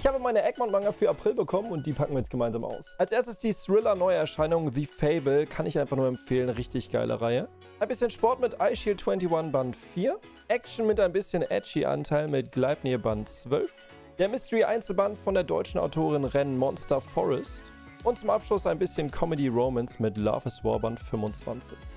Ich habe meine Egmont-Manga für April bekommen und die packen wir jetzt gemeinsam aus. Als erstes die Thriller-Neuerscheinung The Fable, kann ich einfach nur empfehlen, richtig geile Reihe. Ein bisschen Sport mit iShield 21 Band 4, Action mit ein bisschen edgy Anteil mit Gleipnir Band 12, der Mystery-Einzelband von der deutschen Autorin Ren Monster Forest und zum Abschluss ein bisschen Comedy-Romance mit Love is War Band 25.